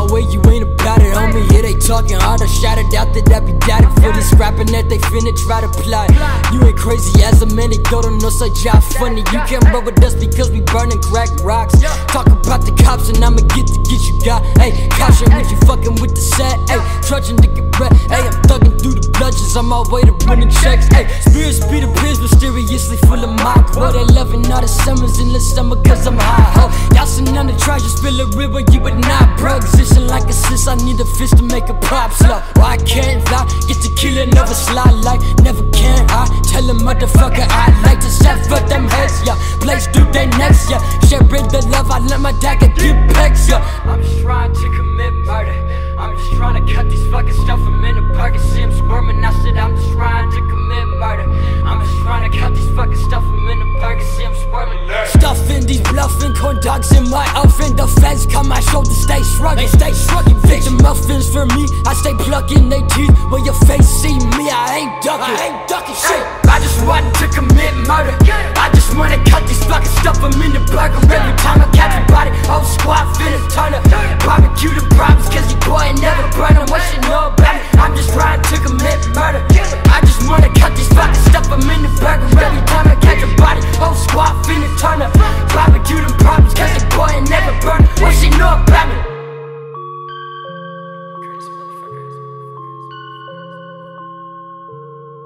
way you ain't about it, homie. Yeah, they talking hard, I shouted out that I be doubted for this rapping that they finna try to plot. You ain't crazy as a man, they don't know such job funny. You can't roll with us because we burning crack rocks. Talk about the cops and I'ma get you got. Hey, caution with you fucking with the set. Hey, trudging to get bread. Hey, I'm thugging through the bludgeons on my way to winning checks. Hey, spirits be the pills mysteriously full of my quote. They loving all the summers in the summer cause I'm high, ho. Y'all sitting on the trash, just spill a rib when you but not bro. Existing like a sis, I need a fist to make a pop slow. Why I can't lie, get to killing over slide like never can I. Tell a motherfucker I like to sever them heads, yeah. Blaze through their necks, yeah. Sharing the love, I let my dagger get pegs, yeah. I'm just trying to commit murder. I'm just trying to cut these fucking stuff from in a burger. See him squirming, I said I'm just trying to commit murder. I'm just trying to cut these fucking stuff from in a burger. See him squirming. Stuffing these bluffing corn dogs in my oven. The feds come my shoulders, stay shrugging, stay shrugging. Victim muffins for me, I stay plucking they teeth. When your face see me, I ain't ducking shit. I just wanted to commit murder. I just wanna cut these fucking stuff from in the burger. Every time I catch a body, whole squad finna turn up. Barbecue the problems cause you boy ain't never burn them. What you know about me? I'm just trying to commit murder. I just wanna cut these fucking stuff from in the burger. Every time I catch a body, whole squad finna turn up. Barbecue the problems cause you boy ain't never burn them. What you know about me?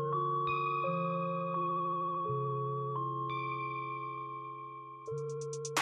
Crazy motherfuckers.